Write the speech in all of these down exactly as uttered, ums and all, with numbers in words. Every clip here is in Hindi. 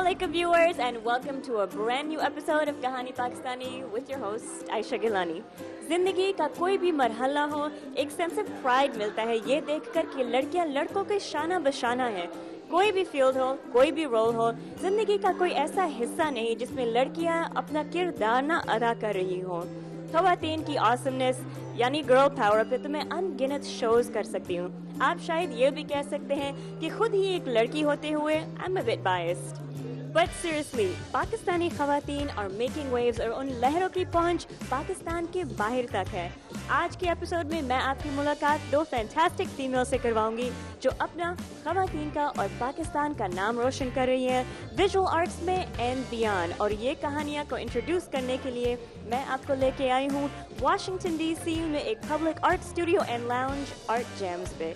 Assalamualaikum viewers and welcome to a brand new episode of Kahani Pakistani with your host Aisha Gilani. जिंदगी का कोई भी मरहला हो, एक सेंस ऑफ प्राइड मिलता है ये देखकर कि लड़कियां लड़कों के शाना बशाना है. कोई भी फील्ड हो, कोई भी रोल हो, जिंदगी का कोई ऐसा हिस्सा नहीं जिसमें लड़कियां अपना किरदार ना अदा कर रही हों. ख़वातीन की ऑसमनेस यानी गर्ल पावर पे तो मैं अनगिनत शोज कर सकती हूँ. आप शायद ये भी कह सकते हैं कि खुद ही एक लड़की होते हुए I am a bit biased. But seriously Pakistani ख़वातीन और मेकिंग वेव्स और उन लहरों की पहुंच पाकिस्तान के बाहर तक है. आज के एपिसोड में मैं आपकी मुलाकात दो फैंटास्टिक फीमेल से करवाऊंगी जो अपना ख़वातीन का और पाकिस्तान का नाम रोशन कर रही हैं विजुअल आर्ट्स में एंड बियॉन्ड. और ये कहानियाँ को इंट्रोड्यूस करने के लिए मैं आपको लेके आई हूँ वाशिंगटन डीसी में एक public art studio and lounge art jams पे.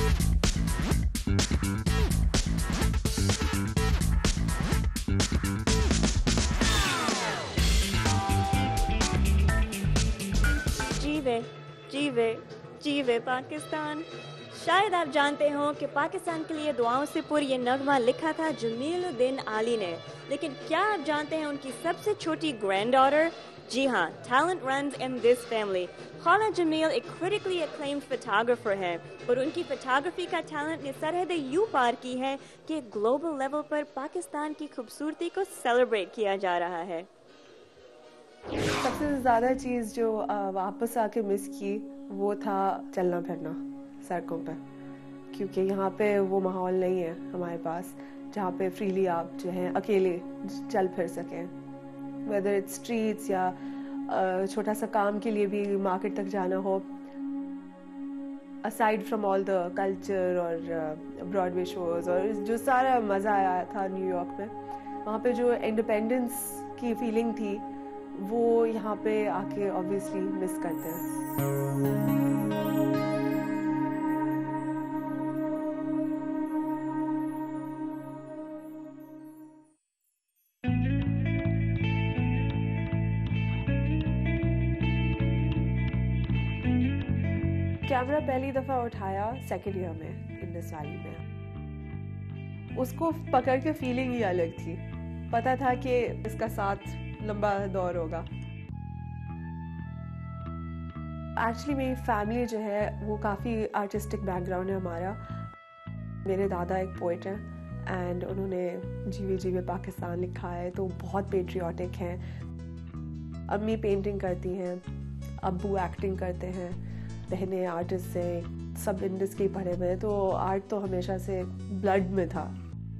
जीवे जीवे जीवे पाकिस्तान. शायद आप जानते हो कि पाकिस्तान के लिए दुआओं से पुर ये नगमा लिखा था जमीलुद्दीन आली ने. लेकिन क्या आप जानते हैं उनकी सबसे छोटी ग्रैंड डॉटर? जी हाँ, talent runs in this family. खाला जमील एक क्रिटिकली अक्लेम्ड फोटोग्राफर है और उनकी फोटोग्राफी का टैलेंट ने सरहदें यूं पार की है कि ग्लोबल लेवल पर पाकिस्तान की खूबसूरती को सेलिब्रेट किया जा रहा है. सबसे ज़्यादा चीज़ जो वापस आके मिस की वो था चलना फिरना सड़कों पे, क्योंकि यहाँ पे वो माहौल नहीं है हमारे पास जहाँ पे फ्रीली आप जो है अकेले चल फिर सकें. वेदर इट्स स्ट्रीट्स या छोटा सा काम के लिए भी मार्केट तक जाना हो. Aside from all the culture और ब्रॉडवे शोज और जो सारा मज़ा आया था न्यूयॉर्क में, वहाँ पे जो इंडिपेंडेंस की फीलिंग थी वो यहाँ पे आके ऑब्वियसली मिस करते हैं. कैमरा पहली दफ़ा उठाया सेकेंड ईयर में इंडस वैली में. उसको पकड़ के फीलिंग ही अलग थी. पता था कि इसका साथ लंबा दौर होगा. एक्चुअली मेरी फैमिली जो है वो काफ़ी आर्टिस्टिक बैकग्राउंड है हमारा. मेरे दादा एक पोइट हैं एंड उन्होंने जीवे जीवे पाकिस्तान लिखा है, तो बहुत पेट्रियाटिक हैं. अम्मी पेंटिंग करती हैं, अब्बू एक्टिंग करते हैं, बहनें आर्टिस्ट हैं, सब इंडस्ट्री पढ़े हुए हैं, तो आर्ट तो हमेशा से ब्लड में था.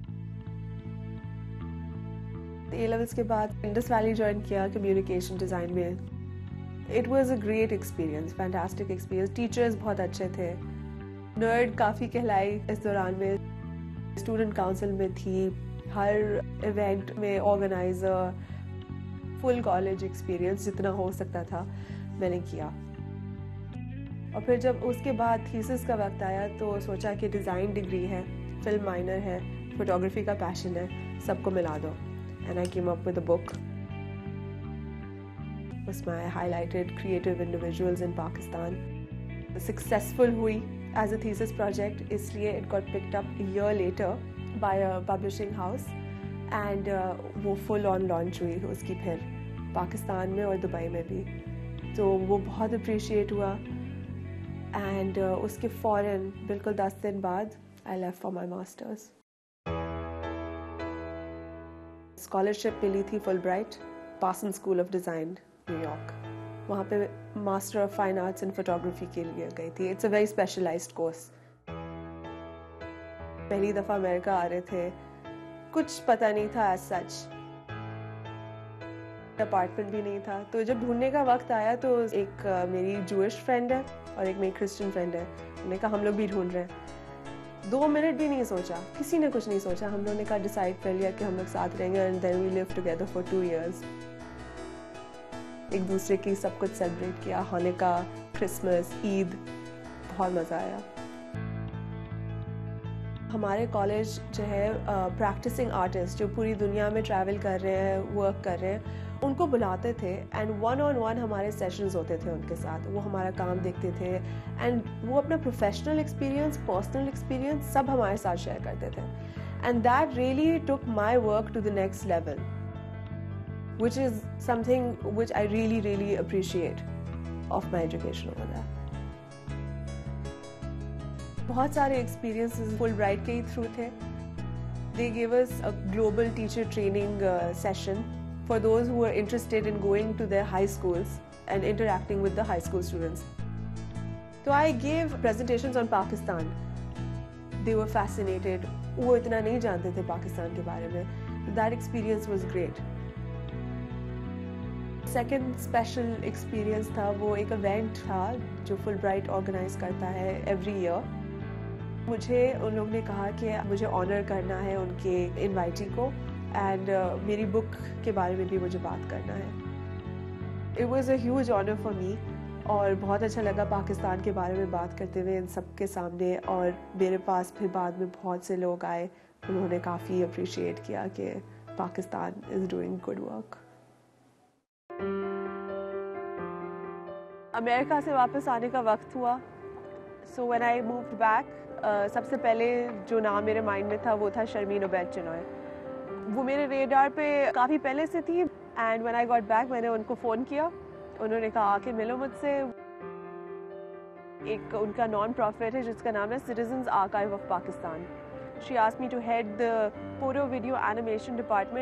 ए लेवल्स के बाद इंडस वैली ज्वाइन किया कम्युनिकेशन डिज़ाइन में. It was a great experience, fantastic experience. Teachers बहुत अच्छे थे. नर्ड काफ़ी कहलाई इस दौरान में. स्टूडेंट काउंसिल में थी, हर इवेंट में ऑर्गेनाइज़र. फुल कॉलेज एक्सपीरियंस जितना हो सकता था मैंने किया. और फिर जब उसके बाद थीसिस का वक्त आया तो सोचा कि डिज़ाइन डिग्री है, फिल्म माइनर है, फोटोग्राफी का पैशन है, सबको मिला दो. And I came up with a book. उसमें I highlighted creative individuals in Pakistan. Successful हुई as a thesis project, इसलिए it got picked up a year later by a publishing house and uh, वो full on launch हुई उसकी फिर पाकिस्तान में और दुबई में भी. तो वो बहुत appreciate हुआ and uh, उसके फ़ौरन बिल्कुल दस दिन बाद I left for my masters. Scholarship मिली थी Fulbright, Parson school of design New York. वहाँ पे master of fine arts in photography के लिए गई थी. It's a very specialised course. पहली दफ़ा अमेरिका आ रहे थे, कुछ पता नहीं था एज सच. अपार्टमेंट भी नहीं था. तो जब ढूंढने का वक्त आया तो एक uh, मेरी जूइश फ्रेंड है और एक मेरी क्रिश्चियन फ्रेंड है. उन्होंने कहा हम लोग भी ढूंढ रहे हैं. दो मिनट भी नहीं सोचा, किसी ने कुछ नहीं सोचा. हम लोगों ने कहा डिसाइड कर लिया कि हम लोग साथ रहेंगे and then we live together for two years. एक दूसरे की सब कुछ सेलिब्रेट किया, हानिका, क्रिसमस, ईद. बहुत मज़ा आया. हमारे कॉलेज जो है प्रैक्टिसिंग आर्टिस्ट जो पूरी दुनिया में ट्रैवल कर रहे हैं, वर्क कर रहे हैं, उनको बुलाते थे एंड वन ऑन वन हमारे सेशंस होते थे उनके साथ. वो हमारा काम देखते थे एंड वो अपना प्रोफेशनल एक्सपीरियंस, पर्सनल एक्सपीरियंस सब हमारे साथ शेयर करते थे. And that really took my work to the next level, which is something which I really, really appreciate of my education over there. बहुत सारे experiences Fulbright के ही through थे. They gave us a global teacher training uh, session for those who were interested in going to their high schools and interacting with the high school students. So I gave presentations on Pakistan. They were fascinated. वो इतना नहीं जानते थे पाकिस्तान के बारे में. That experience was great. Second special experience था, वो एक event था जो Fulbright organize करता है every year. मुझे उन लोगों ने कहा कि मुझे ऑनर करना है उनके इनवाइटी को एंड uh, मेरी बुक के बारे में भी मुझे बात करना है. It was a huge honour for me और बहुत अच्छा लगा पाकिस्तान के बारे में बात करते हुए इन सब के सामने. और मेरे पास फिर बाद में बहुत से लोग आए, उन्होंने काफ़ी अप्रिशिएट किया कि Pakistan is doing good work. America से वापस आने का वक्त हुआ. So when I moved back, सबसे पहले जो नाम मेरे माइंड में था वो था शर्मीन ओबैद चिनॉय. वो मेरे रेडार पे काफ़ी पहले से थी. And when I got back, मैंने उनको फ़ोन किया. उन्होंने कहा आके मिलो मुझसे. एक उनका नॉन प्रॉफिट है जिसका नाम है citizens archive of Pakistan. She asked me to head the photo video animation department.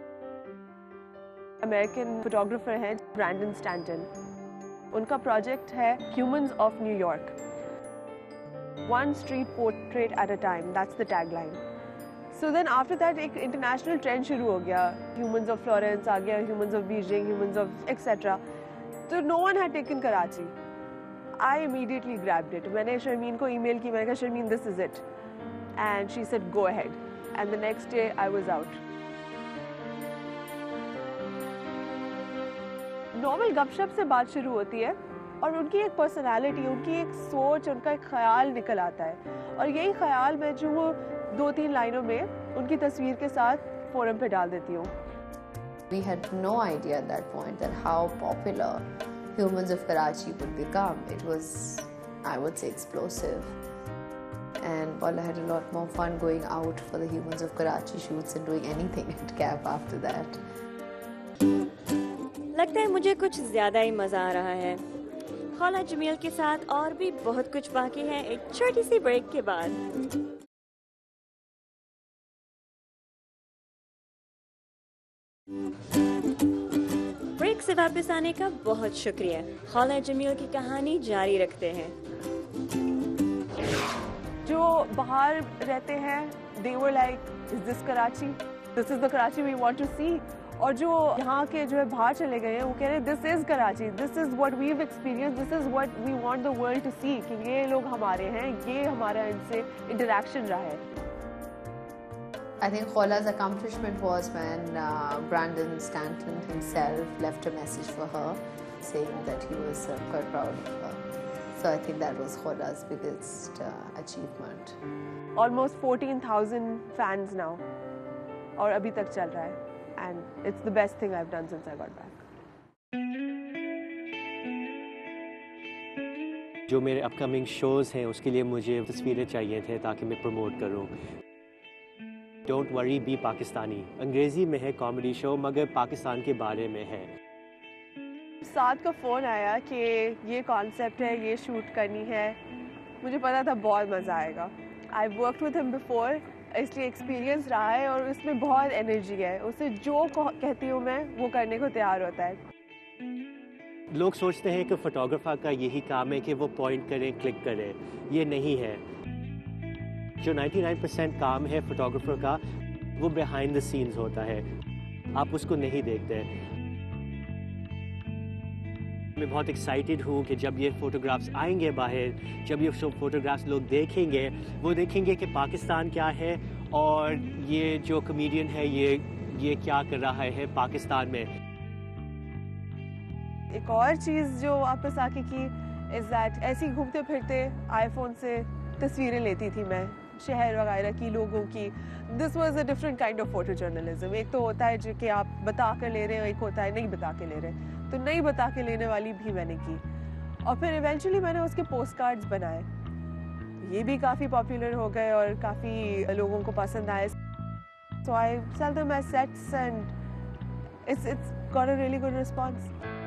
American photographer हैं ब्रैंडन स्टैंटन. उनका प्रोजेक्ट है humans of New York. One street portrait at a time. That's the tagline. So then after that, एक international trend शुरू हो गया. Humans of Florence आ गया, Humans of Beijing, Humans of et cetera. So no one had taken Karachi. I immediately grabbed it. मैंने शर्मीन को email की. मैंने कहा Sharmin, this is it. And she said go ahead. And the next day I was out. Normal गपशप से बात शुरू होती है और उनकी एक पर्सनालिटी, उनकी एक सोच, उनका एक ख्याल निकल आता है. और यही ख्याल मैं जो वो दो तीन लाइनों में उनकी तस्वीर के साथ फोरम पे डाल देती हूँ. We had no idea at that point that how popular Humans of Karachi would become. It was, I would say, explosive. And well, I had a lot more fun going out for the Humans of Karachi shoots and doing anything at C A F after that. लगता है मुझे कुछ ज़्यादा ही मज़ा आ रहा है. खौला जमील के साथ और भी बहुत कुछ बाकी है एक छोटी सी ब्रेक के बाद. ब्रेक से वापस आने का बहुत शुक्रिया. खौला जमील की कहानी जारी रखते हैं. जो बाहर रहते हैं, they were like, is this Karachi? This is the Karachi we want to see. और जो यहाँ के जो है बाहर चले गए हैं वो कह रहे हैं this is Karachi, this is what we have experience, this is what we want the world to see. कि ये लोग हमारे हैं, ये हमारा इनसे इंटरेक्शन रहा है. I think Khola's accomplishment was when uh, Brandon Stanton himself left a message for her saying that he was uh, quite proud of her. So I think that was Khola's biggest uh, achievement. Almost fourteen thousand fans now. और अभी तक चल रहा है. And it's the best thing I've done since I got back. जो मेरे अपकमिंग शोज़ हैं उसके लिए मुझे तस्वीरें चाहिए थे ताकि मैं प्रमोट करूं. डोंट वरी बी पाकिस्तानी अंग्रेज़ी में है कॉमेडी शो मगर पाकिस्तान के बारे में है. साथ का फ़ोन आया कि ये कॉन्सेप्ट है, ये शूट करनी है. मुझे पता था बहुत मज़ा आएगा. I've worked with him before, इसलिए एक्सपीरियंस रहा है और उसमें बहुत एनर्जी है. उसे जो कहती हूँ मैं वो करने को तैयार होता है. लोग सोचते हैं कि फोटोग्राफर का यही काम है कि वो पॉइंट करें, क्लिक करें. ये नहीं है. जो निन्यानवे परसेंट काम है फोटोग्राफर का वो बिहाइंड द सीन्स होता है. आप उसको नहीं देखते. मैं बहुत एक्साइटेड हूँ कि जब ये फ़ोटोग्राफ्स आएंगे बाहर, जब ये फ़ोटोग्राफ्स लोग देखेंगे, वो देखेंगे कि पाकिस्तान क्या है और ये जो कॉमेडियन है ये ये क्या कर रहा है पाकिस्तान में. एक और चीज़ जो वापस आके की इज़ दैट ऐसी घूमते फिरते आईफोन से तस्वीरें लेती थी मैं शहर वगैरह की, लोगों की. This was a different kind of photo journalism. एक तो होता है जो कि आप बता कर ले रहे हो, एक होता है नहीं बता के ले रहे. तो नहीं बता के लेने वाली भी मैंने की और फिर इवेंचुअली मैंने उसके पोस्ट कार्ड्स बनाए. ये भी काफ़ी पॉपुलर हो गए और काफ़ी लोगों को पसंद आए. So I sell them as sets and it's it's got a really good response.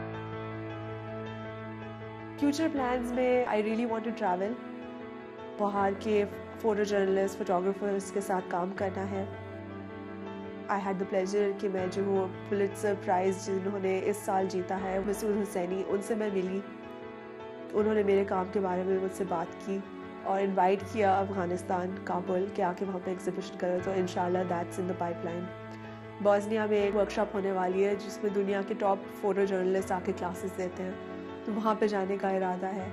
Future plans में I really want to travel. बाहर के फोटो जर्नलिस्ट फोटोग्राफर्स के साथ काम करना है. I had the pleasure कि मैं जो हूँ पुलित्ज़र प्राइज़ जिन्होंने इस साल जीता है मसूद हुसैनी, उनसे मैं मिली. उन्होंने मेरे काम के बारे में मुझसे बात की और इनवाइट किया अफ़गानिस्तान काबुल के आके वहाँ पे एग्जीबिशन करो. तो इंशाल्लाह that's in the pipeline. Bosnia में एक वर्कशॉप होने वाली है जिसमें दुनिया के टॉप फोटो जर्नलिस्ट आके क्लासेस देते हैं, तो वहाँ पे जाने का इरादा है.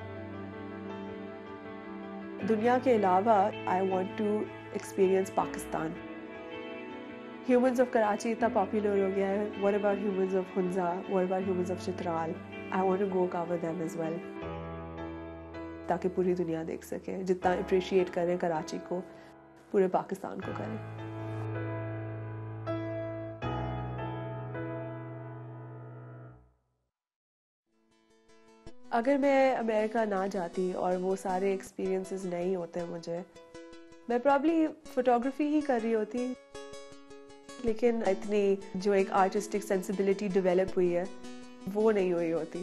दुनिया के अलावा I want to experience Pakistan. Humans of Karachi इतना पॉपुलर हो गया है. What about humans of Hunza, what about humans of Chitral? I want to go cover them as well, ताकि पूरी दुनिया देख सके. जितना अप्रिशिएट करें कराची को, पूरे पाकिस्तान को करें. अगर मैं अमेरिका ना जाती और वो सारे एक्सपीरियंसेस नहीं होते मुझे, मैं प्रॉब्ली फोटोग्राफी ही कर रही होती. लेकिन इतनी जो एक आर्टिस्टिक सेंसिबिलिटी डेवलप हुई है वो नहीं हुई होती.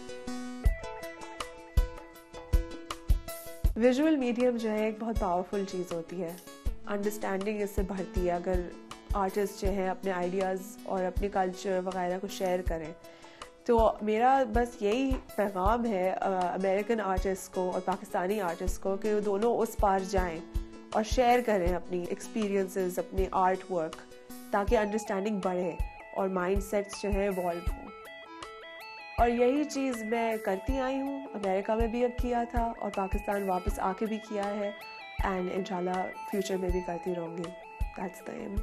विजुअल मीडियम जो है एक बहुत पावरफुल चीज़ होती है. अंडरस्टैंडिंग इससे बढ़ती है अगर आर्टिस्ट जो हैं अपने आइडियाज़ और अपने कल्चर वगैरह को शेयर करें. तो मेरा बस यही पैगाम है अमेरिकन आर्टिस्ट को और पाकिस्तानी आर्टिस्ट को कि वो दोनों उस पार जाएं और शेयर करें अपनी एक्सपीरियंसेस, अपने आर्ट वर्क, ताकि अंडरस्टैंडिंग बढ़े और माइंड सेट्स जो है इवॉल्व हों. और यही चीज़ मैं करती आई हूँ. अमेरिका में भी अब किया था और पाकिस्तान वापस आके भी किया है, एंड इंशाल्लाह फ्यूचर में भी करती रहूँगी. That's the aim.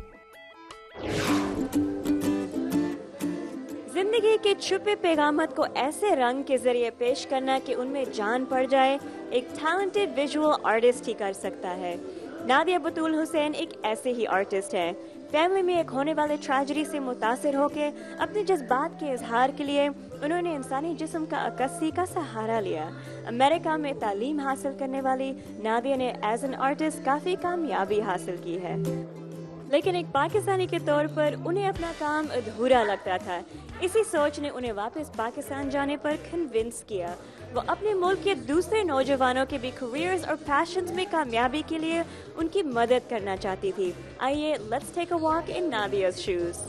जिंदगी के छुपे पैगामत को ऐसे रंग के जरिए पेश करना कि उनमें जान पड़ जाए, एक टैलेंटेड विजुअल आर्टिस्ट ही कर सकता है. नादिया बतूल हुसैन एक ऐसे ही आर्टिस्ट है. फैमिली में एक होने वाले ट्रेजेडी से मुतासिर होकर अपने जज्बात के इजहार के लिए उन्होंने इंसानी जिस्म का अक्सी का सहारा लिया. अमेरिका में तालीम हासिल करने वाली नादिया ने एज एन आर्टिस्ट काफ़ी कामयाबी हासिल की है, लेकिन एक पाकिस्तानी के तौर पर उन्हें अपना काम अधूरा लगता था. इसी सोच ने उन्हें वापस पाकिस्तान जाने पर कन्विंस किया. वो अपने मुल्क के दूसरे नौजवानों के भी करियर्स और पैशंस में कामयाबी के लिए उनकी मदद करना चाहती थी. आइए let's take a walk in Nadia's shoes.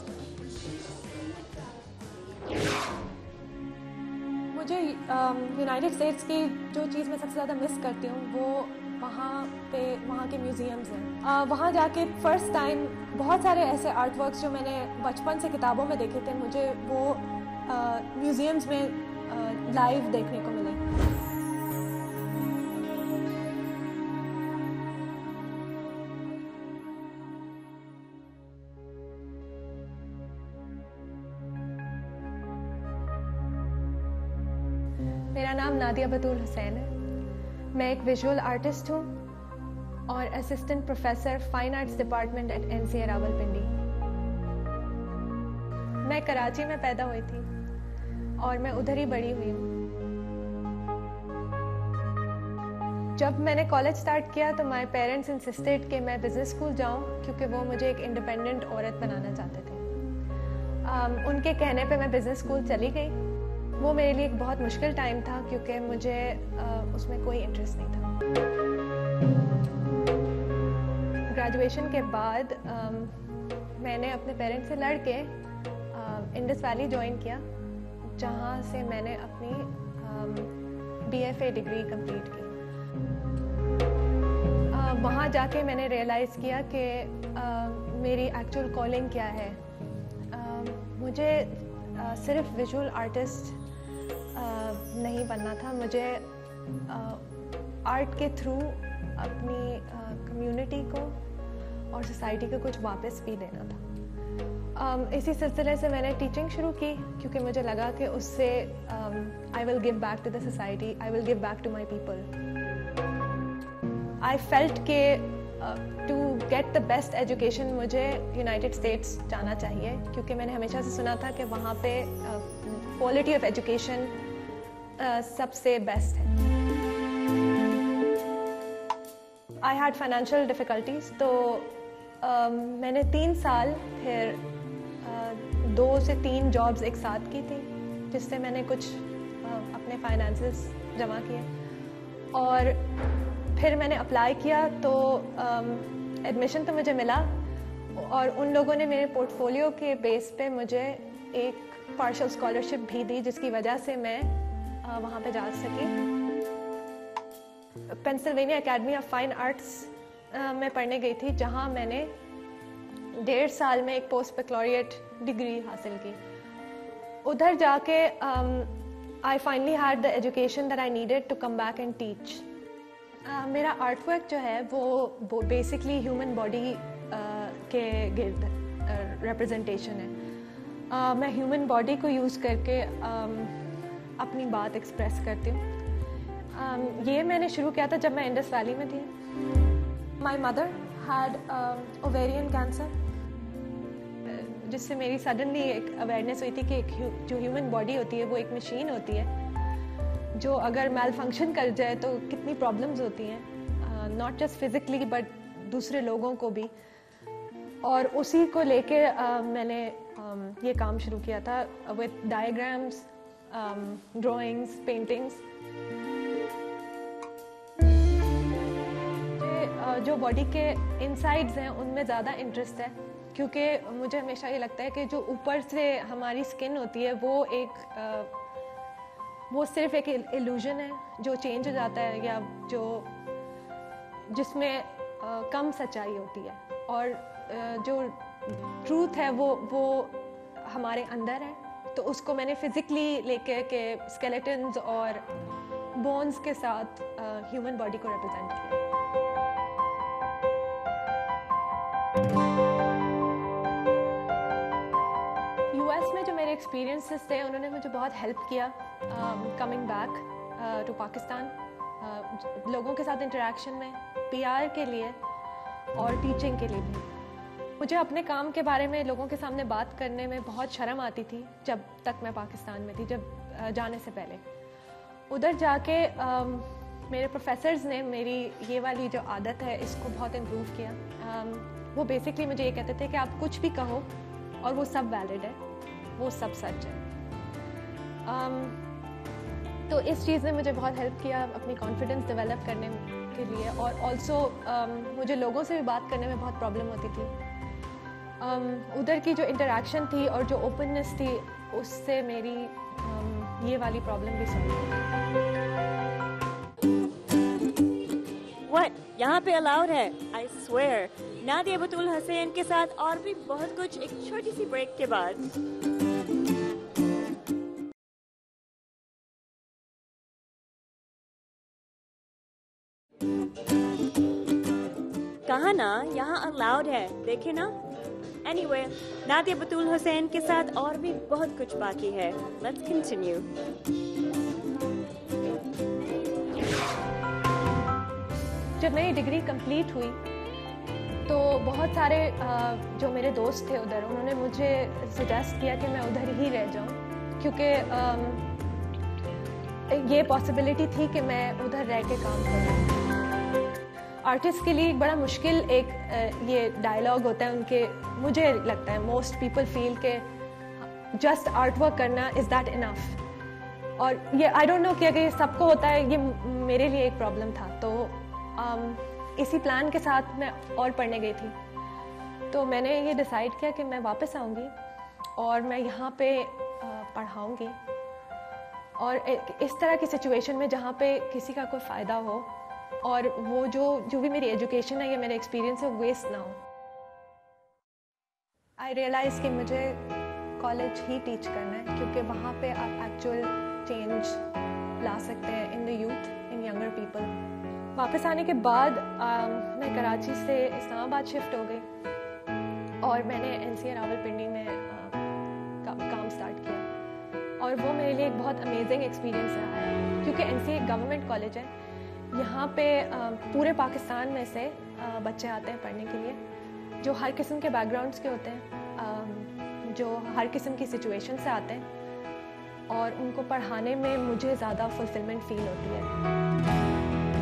मुझे यूनाइटेड स्टेट्स की जो चीज़ मैं सबसे ज़्यादा मिस करती हूँ वो वहाँ पे वहाँ के म्यूज़ियम्स हैं. वहाँ जाके फ़र्स्ट टाइम बहुत सारे ऐसे आर्ट वर्क्स जो मैंने बचपन से किताबों में देखे थे, मुझे वो म्यूज़ियम्स में लाइव देखने को मिले. मेरा नाम नादिया बतूल हुसैन है. मैं एक विजुअल आर्टिस्ट हूँ और assistant professor fine arts department at N C A Rawalpindi. मैं कराची में पैदा हुई थी और मैं उधर ही बड़ी हुई हूँ. जब मैंने कॉलेज स्टार्ट किया तो माय पेरेंट्स इंसिस्टेड कि मैं बिजनेस स्कूल जाऊँ, क्योंकि वो मुझे एक इंडिपेंडेंट औरत बनाना चाहते थे. um, उनके कहने पे मैं बिजनेस स्कूल चली गई. वो मेरे लिए एक बहुत मुश्किल टाइम था क्योंकि मुझे uh, उसमें कोई इंटरेस्ट नहीं था. ग्रेजुएशन के बाद um, मैंने अपने पेरेंट्स से लड़ के इंडस वैली ज्वाइन किया, जहाँ से मैंने अपनी B F A degree complete की. uh, वहाँ जाके मैंने रियलाइज़ किया कि uh, मेरी एक्चुअल कॉलिंग क्या है. uh, मुझे uh, सिर्फ विजुअल आर्टिस्ट uh, नहीं बनना था. मुझे आर्ट uh, के थ्रू अपनी कम्युनिटी uh, को और सोसाइटी को कुछ वापस भी देना था. um, इसी सिलसिले से मैंने टीचिंग शुरू की, क्योंकि मुझे लगा कि उससे I will give back to the society, I will give back to my people. I felt के to get the best education मुझे यूनाइटेड स्टेट्स जाना चाहिए, क्योंकि मैंने हमेशा से सुना था कि वहाँ पे क्वालिटी ऑफ एजुकेशन सबसे बेस्ट है. आई हैड फाइनेंशियल डिफ़िकल्टीज, तो um, मैंने तीन साल फिर uh, दो से तीन जॉब्स एक साथ की थी, जिससे मैंने कुछ uh, अपने फाइनेंसेस जमा किए। और फिर मैंने अप्लाई किया तो एडमिशन um, तो मुझे मिला, और उन लोगों ने मेरे पोर्टफोलियो के बेस पे मुझे एक पार्शियल स्कॉलरशिप भी दी, जिसकी वजह से मैं uh, वहाँ पे जा सकी। Pennsylvania academy of fine arts में पढ़ने गई थी, जहाँ मैंने डेढ़ साल में एक पोस्ट बैकलॉरिएट डिग्री हासिल की। उधर जाके I finally had the education that I needed to come back and teach. मेरा आर्ट वर्क जो है वो बेसिकली ह्यूमन बॉडी के गिर्द रिप्रेजेंटेशन है। uh, मैं ह्यूमन बॉडी को यूज़ करके um, अपनी बात एक्सप्रेस करती हूँ। um, ये मैंने शुरू किया था जब मैं इंडस वैली में थी। My mother had ovarian cancer, जिससे मेरी सडनली एक अवेयरनेस हुई थी कि एक जो ह्यूमन बॉडी होती है वो एक मशीन होती है, जो अगर मेल फंक्शन कर जाए तो कितनी प्रॉब्लम्स होती हैं, नॉट जस्ट फिजिकली बट दूसरे लोगों को भी। और उसी को लेके uh, मैंने um, ये काम शुरू किया था विद डायग्राम्स, ड्राइंग्स, पेंटिंग्स। जो बॉडी के इनसाइड्स हैं उनमें ज़्यादा इंटरेस्ट है, क्योंकि मुझे हमेशा ये लगता है कि जो ऊपर से हमारी स्किन होती है वो एक uh, वो सिर्फ एक इल्यूजन है जो चेंज हो जाता है, या जो जिसमें uh, कम सच्चाई होती है, और जो ट्रूथ है वो वो हमारे अंदर है। तो उसको मैंने फिजिकली लेके के स्केलेटन्स और बोन्स के साथ ह्यूमन बॉडी को रिप्रेजेंट किया। यूएस में जो मेरे एक्सपीरियंसेस थे उन्होंने मुझे बहुत हेल्प किया coming back to Pakistan, uh, लोगों के साथ इंटरेक्शन में, पीआर के लिए और टीचिंग के लिए भी। मुझे अपने काम के बारे में लोगों के सामने बात करने में बहुत शर्म आती थी जब तक मैं पाकिस्तान में थी, जब जाने से पहले। उधर जाके um, मेरे प्रोफेसर्स ने मेरी ये वाली जो आदत है इसको बहुत इम्प्रूव किया। um, वो बेसिकली मुझे ये कहते थे कि आप कुछ भी कहो और वो सब वैलिड है, वो सब सच है। um, तो इस चीज़ ने मुझे बहुत हेल्प किया अपनी कॉन्फिडेंस डेवलप करने के लिए। और ऑल्सो um, मुझे लोगों से भी बात करने में बहुत प्रॉब्लम होती थी। um, उधर की जो इंटरेक्शन थी और जो ओपननेस थी उससे मेरी um, ये वाली प्रॉब्लम भी सॉल्व हुई। What? यहाँ पे अलाउड है, I swear। नादिया बतूल हसैन के साथ और भी बहुत कुछ एक छोटी सी ब्रेक के बाद। कहा ना यहाँ अलाउड है, देखे ना। एनीवे, नादिया बतूल हुसैन के साथ और भी बहुत कुछ बाकी है। Let's continue. जब मेरी डिग्री कंप्लीट हुई तो बहुत सारे जो मेरे दोस्त थे उधर, उन्होंने मुझे सजेस्ट किया कि मैं उधर ही रह जाऊं, क्योंकि ये पॉसिबिलिटी थी कि मैं उधर रह के काम करूं। आर्टिस्ट के लिए एक बड़ा मुश्किल एक ये डायलॉग होता है उनके, मुझे लगता है मोस्ट पीपल फील के जस्ट आर्ट वर्क करना इज़ दैट इनफ। और ये आई डोंट नो कि अगर ये सबको होता है, ये मेरे लिए एक प्रॉब्लम था। तो um, इसी प्लान के साथ मैं और पढ़ने गई थी। तो मैंने ये डिसाइड किया कि मैं वापस आऊँगी और मैं यहाँ पे पढ़ाऊँगी, और इस तरह की सिचुएशन में जहाँ पे किसी का कोई फ़ायदा हो और वो जो जो भी मेरी एजुकेशन है या मेरा एक्सपीरियंस है वेस्ट ना हो। आई रियलाइज़ कि मुझे कॉलेज ही टीच करना है, क्योंकि वहाँ पे आप एक्चुअल चेंज ला सकते हैं in the youth, in younger people. वापस आने के बाद आ, मैं कराची से इस्लामाबाद शिफ्ट हो गई और मैंने एन सी ए रावलपिंडी में आ, का, काम स्टार्ट किया, और वो मेरे लिए एक बहुत अमेजिंग एक्सपीरियंस रहा, क्योंकि N C A government college है। यहाँ पे आ, पूरे पाकिस्तान में से आ, बच्चे आते हैं पढ़ने के लिए, जो हर किस्म के बैकग्राउंड्स के होते हैं, आ, जो हर किस्म की सिचुएशन से आते हैं, और उनको पढ़ाने में मुझे ज़्यादा फुलफिलमेंट फील होती है।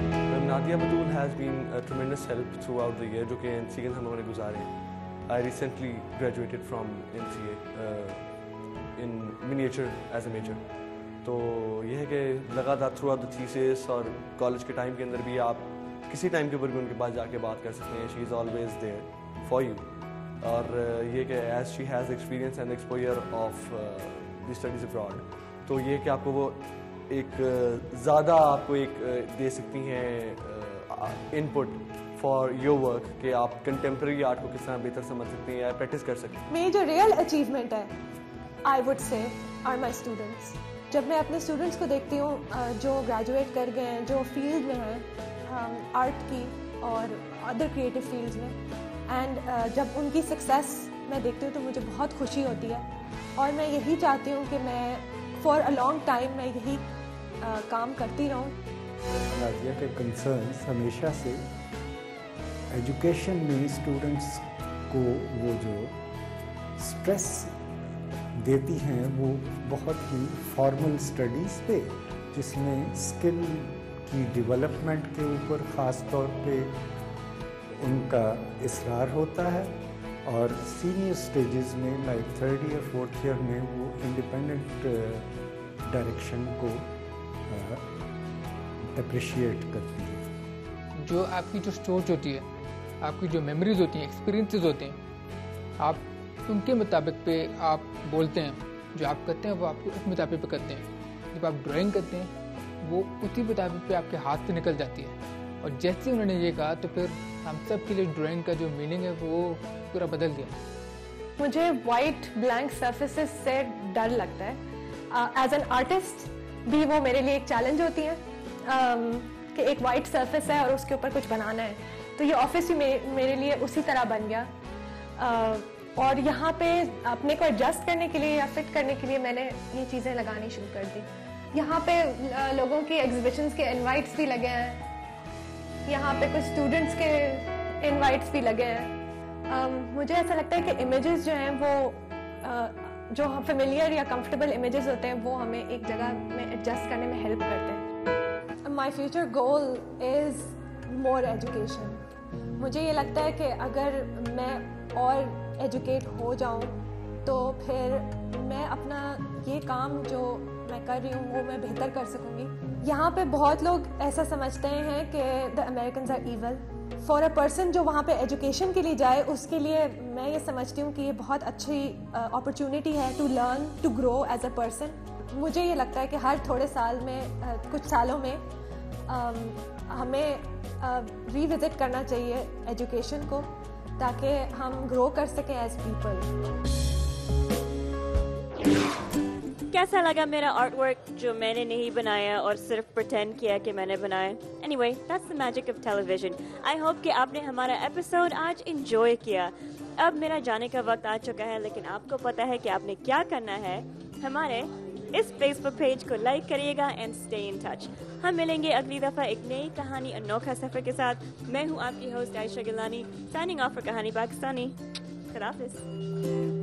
Nadia Batool has been a tremendous help throughout the year, जो कि एन सी एन हम लोगों ने गुजारे हैं। I recently graduated from N C A in miniature as a major. तो यह है कि लगातार थ्रू आउट द थीसिस और कॉलेज के टाइम के अंदर भी आप किसी टाइम के ऊपर भी उनके पास जाके बात कर सकते हैं। She is always there for you. और ये कि as she has experience and exposure of the studies abroad, तो ये कि आपको वो एक ज़्यादा आपको एक दे सकती हैं इनपुट फॉर योर वर्क कि आप कंटेम्प्रेरी आर्ट को किस तरह बेहतर समझ सकते हैं या प्रैक्टिस कर सकते हैं। मेरी जो रियल अचीवमेंट है, I would say, are my students. जब मैं अपने स्टूडेंट्स को देखती हूँ जो ग्रेजुएट कर गए हैं, जो फील्ड में हैं आर्ट की और अदर क्रिएटिव फील्ड्स में, एंड uh, जब उनकी सक्सेस मैं देखती हूँ तो मुझे बहुत खुशी होती है। और मैं यही चाहती हूँ कि मैं फॉर अ लॉन्ग टाइम मैं यही uh, काम करती रहूँ। नादिया के कंसर्न्स हमेशा से एजुकेशन में स्टूडेंट्स को वो जो स्ट्रेस देती हैं वो बहुत ही फॉर्मल स्टडीज़ पे, जिसमें स्किल की डेवलपमेंट के ऊपर ख़ास तौर पे उनका इसरार होता है, और सीनियर स्टेजेस में like third year fourth year में वो इंडिपेंडेंट डायरेक्शन को अप्रिशिएट करती है। जो आपकी जो सोच होती है, आपकी जो मेमोरीज होती हैं, एक्सपीरियंसेस होते हैं, आप उनके मुताबिक पे आप बोलते हैं, जो आप करते हैं वो आप उस मुताबिक पे करते हैं। जब आप ड्राइंग करते हैं वो उसी मुताबिक पे आपके हाथ से निकल जाती है। और जैसे उन्होंने ये कहा तो फिर हम सब के लिए ड्राइंग का जो मीनिंग है वो पूरा बदल गया। मुझे वाइट ब्लैंक सर्फेसेस से डर लगता है। एज एन आर्टिस्ट भी वो मेरे लिए एक चैलेंज होती है um, कि एक वाइट सर्फेस है और उसके ऊपर कुछ बनाना है। तो ये ऑफिस भी मे, मेरे लिए उसी तरह बन गया। uh, और यहाँ पे अपने को एडजस्ट करने के लिए या फिट करने के लिए मैंने ये चीज़ें लगानी शुरू कर दी। यहाँ पे uh, लोगों की एग्जिबिशंस के इनवाइट्स भी लगे हैं, यहाँ पे कुछ स्टूडेंट्स के इनवाइट्स भी लगे हैं। um, मुझे ऐसा लगता है कि इमेजेस जो हैं वो uh, जो फेमिलियर या कंफर्टेबल इमेजेस होते हैं वो हमें एक जगह में एडजस्ट करने में हेल्प करते हैं। My future goal is more education. मुझे ये लगता है कि अगर मैं और एजुकेट हो जाऊं तो फिर मैं अपना ये काम जो मैं कर रही हूँ वो मैं बेहतर कर सकूँगी। यहाँ पे बहुत लोग ऐसा समझते हैं कि the Americans are evil. For a person जो वहाँ पे एजुकेशन के लिए जाए, उसके लिए मैं ये समझती हूँ कि ये बहुत अच्छी अपॉर्चुनिटी uh, है to learn, to grow as a person. मुझे ये लगता है कि हर थोड़े साल में uh, कुछ सालों में um, हमें रीविजिट uh, करना चाहिए एजुकेशन को, ताकि हम ग्रो कर सकें एज पीपल। कैसा लगा मेरा आर्ट वर्क जो मैंने नहीं बनाया और सिर्फ प्रिटेंड किया कि मैंने बनाया? Anyway, that's the magic of television. I hope कि आपने हमारा एपिसोड आज एंजॉय किया। अब मेरा जाने का वक्त आ चुका है, लेकिन आपको पता है कि आपने क्या करना है। हमारे इस फेसबुक पेज को लाइक करिएगा एंड स्टे इन टच। हम मिलेंगे अगली दफ़ा एक नई कहानी, अनोखा सफ़र के साथ। मैं हूँ आपकी host Ayesha Gilani, signing off for Kahani Pakistani. खुदा हाफिज़।